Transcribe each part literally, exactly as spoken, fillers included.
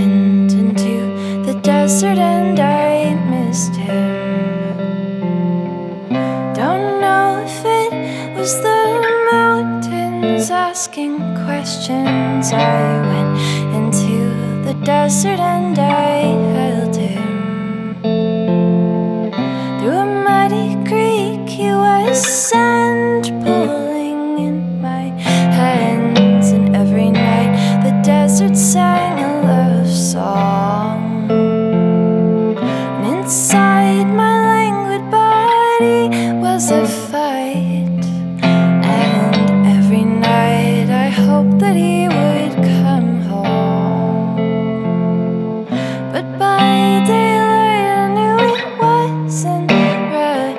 went into the desert and I missed him. Don't know if it was the mountains asking questions. I went into the desert and I held him. Through a muddy creek he was sand pulling in my hands, and every night the desert sang a love song. And inside my languid body was a fight, and every night I hoped that he would come home. But by daylight I knew it wasn't right.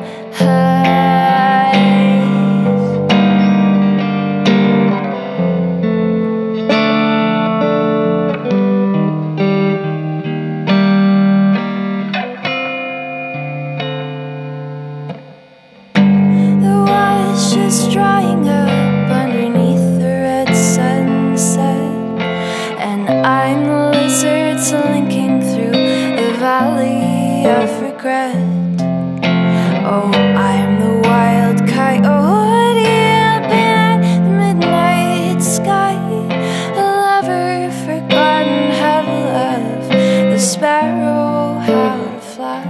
Just drying up underneath the red sunset, and I'm the lizard slinking through the valley of regret. Oh, I'm the wild coyote up in the midnight sky, a lover forgotten how to love, the sparrow how to fly.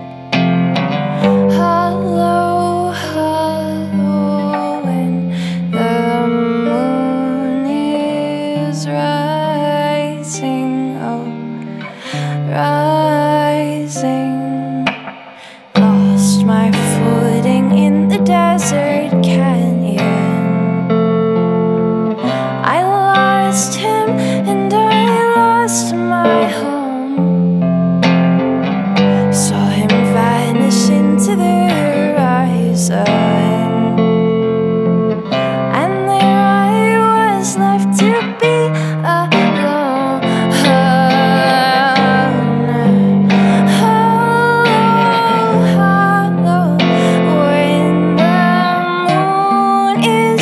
Hello, hello, when the moon is rising, oh, rising. Lost my footing in the desert canyon. I lost him and I lost my home. Saw him vanish into the horizon, and there I was left to be alone. Hello, hello, when the moon is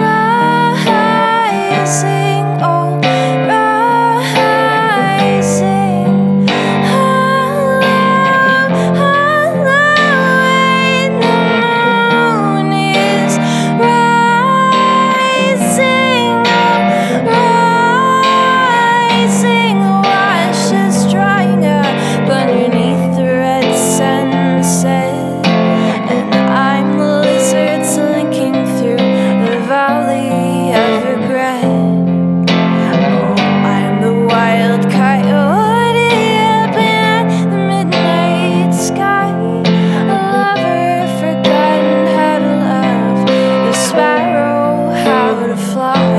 rising, oh, rising. Hello, hello, when the moon is rising, oh, rising. The washes drying up underneath the red sunset, and I'm the lizard slinking through the valley of regret. Oh, I'm the wild coyote up in the midnight sky, a lover forgotten how to love, the sparrow how to fly.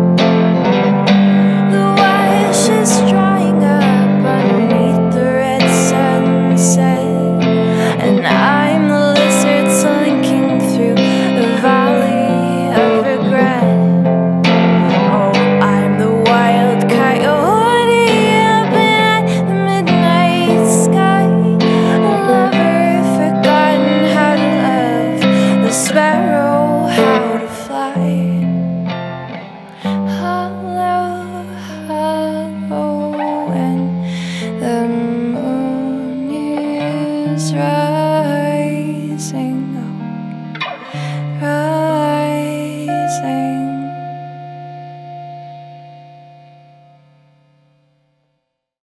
The washes drying up underneath the red sunset, and I'm the lizard slinking through the valley of regret. Oh, I'm the wild coyote up in the midnight sky, a lover forgotten how to love, the sparrow how to fly. Hello, hello, when the moon is rising.